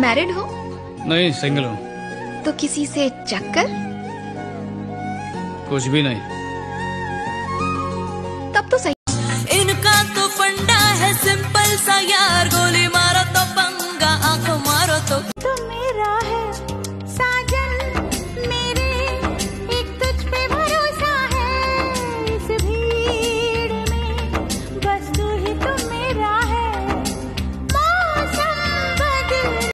Married हो? नहीं, single हूँ। तो किसी से चक्कर? कुछ भी नहीं। तब तो सही। इनका तो फंडा है सिंपल सा यार।